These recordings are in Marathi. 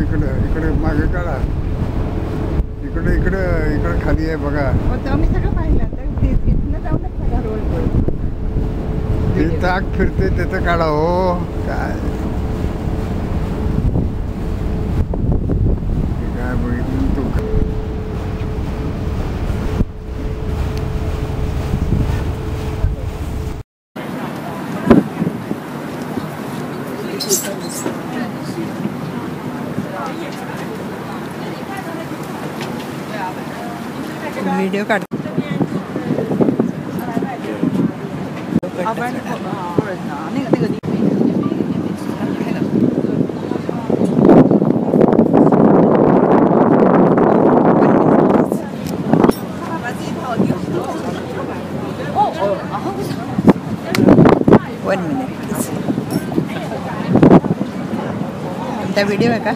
इकडे इकडे मागे काढा. इकडे इकडे इकडे खाली आहे बघा. मी सगळं पाहिलं तिथनं जाऊनच बघा रोड ते चाक फिरते त्याचं काढा. हो काय काय बघितलं तू. व्हिडिओ काढ. वन मिनिट तुमचा व्हिडिओ आहे का?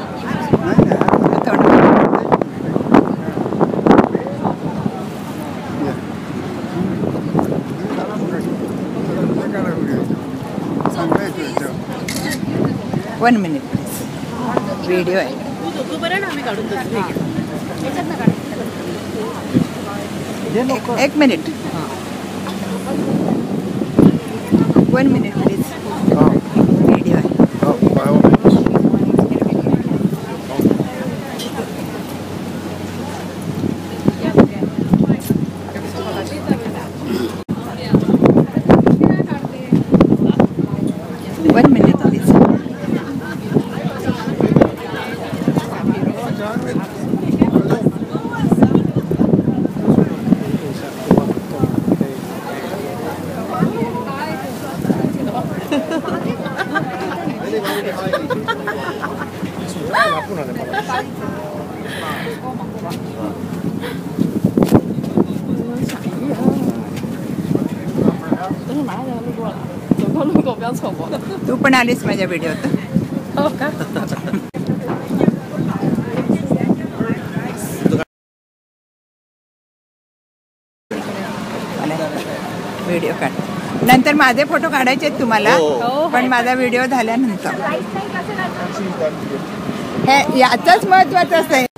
वन मिनिट व्हिडिओ आहे. एक मिनिट. One minute please. व्हिडिओ आहे. One minute please. तू पण आलीस माझ्या व्हिडिओत. हो का? व्हिडिओ काढ. नंतर माझे फोटो काढायचे आहेत तुम्हाला, पण माझा व्हिडिओ झाल्यानंतर. हे याचंच महत्त्वाचं आहे.